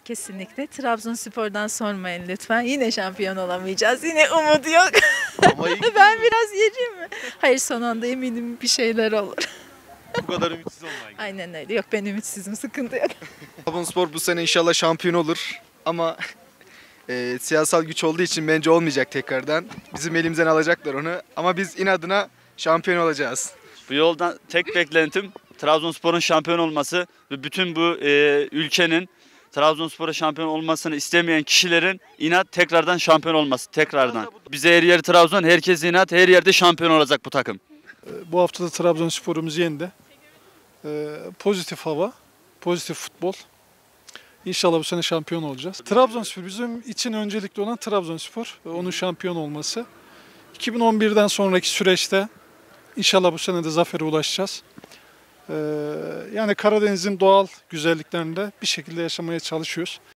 Kesinlikle. Trabzonspor'dan sormayın lütfen. Yine şampiyon olamayacağız. Yine umut yok. Ama iyi Ben biraz yiyeceğim mi? Hayır, son anda eminim bir şeyler olur. bu kadar ümitsiz olmayın. Aynen öyle. Yok, ben ümitsizim. Sıkıntı yok. Trabzonspor bu sene inşallah şampiyon olur ama siyasal güç olduğu için bence olmayacak tekrardan. Bizim elimizden alacaklar onu ama biz inadına şampiyon olacağız. Bu yoldan tek beklentim Trabzonspor'un şampiyon olması ve bütün bu ülkenin Trabzonspor'a şampiyon olmasını istemeyen kişilerin inat tekrardan şampiyon olması tekrardan. Bize her yer Trabzon, herkes inat, her yerde şampiyon olacak bu takım. Bu hafta da Trabzonspor'umuz yendi. Pozitif hava, pozitif futbol. İnşallah bu sene şampiyon olacağız. Trabzonspor bizim için öncelikli olan Trabzonspor ve onun şampiyon olması. 2011'den sonraki süreçte inşallah bu sene de zafere ulaşacağız. Yani Karadeniz'in doğal güzelliklerinde bir şekilde yaşamaya çalışıyoruz.